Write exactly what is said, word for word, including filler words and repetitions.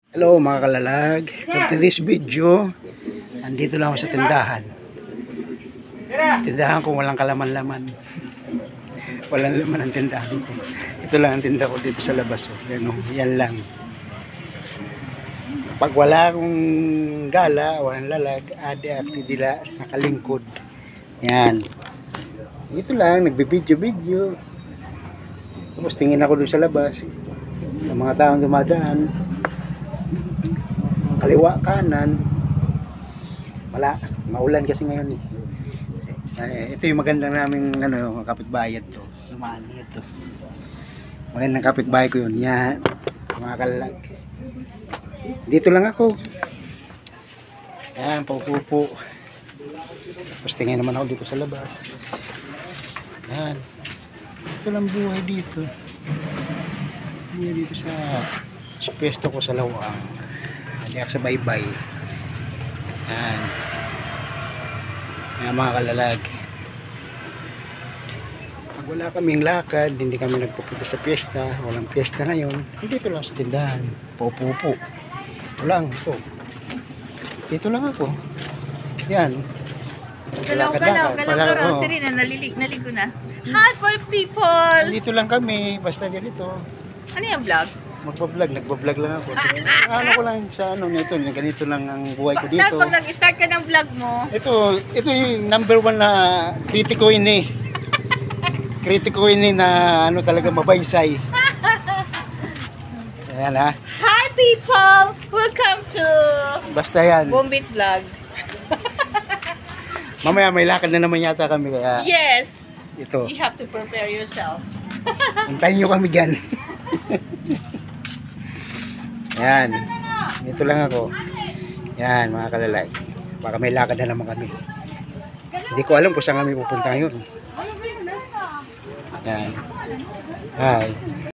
Hello mga kalalag, for today's video, andito lang ako sa tindahan. Tindahan ko walang kalaman-laman. Walang laman ang tindahan ko. Ito lang ang tindahan ko dito sa labas. Oh. Yan, oh. Yan lang. Pag wala akong gala, walang lalag, adi aktidila, nakalingkod. Yan. Ito lang, nagbibideo-video. Tapos tingin ako doon sa labas. Ang mga taong dumadaan. Kaliwa, kanan. Wala. Maulan kasi ngayon eh. Eh, ito yung magandang naming ano, kapitbahay to. Lumaan ito. Magandang kapitbahay ko yun. Yan. Mga kalalag. Dito lang ako. Yan, paupo-upo. Tapos tingin naman ako dito sa labas. Yan. Ito lang buhay dito. Buhay dito sa sa pwesto ko sa Lawang. Hindi ako sa baybay. Yan. Yan mga kalalag. Pag wala kaming lakad, hindi kami nagpupunta sa piyesta, walang piyesta ngayon, dito lang sa tindahan. Paupo-upo. Ito lang ako. Dito lang ako. Yan. Galaw-galaw, galaw-galaw. Oh. Serena, nalilig, naligo na. Hi for people! Dito lang kami, basta ganito. Ano yung vlog? Magpa-vlog, nagpa-vlog lang ako. Ano ko lang sa ano nito, ganito lang ang buhay ko dito. Dahil pag nag-start ka ng vlog mo, Ito, ito yung number one na kritiko ini. Kritiko ini na ano talaga mabaysay. Ayan ha. hi people! Welcome to Basta yan. Bombit Vlog. Mamaya may lakad na naman yata kami kaya Yes! ito. You have to prepare yourself. Antayin nyo kami dyan. Yan. Ito lang ako. Yan mga kalalay. Baka may lakad na naman kami. Hindi ko alam kung saan kami pupunta ngayon. Yan. Hi.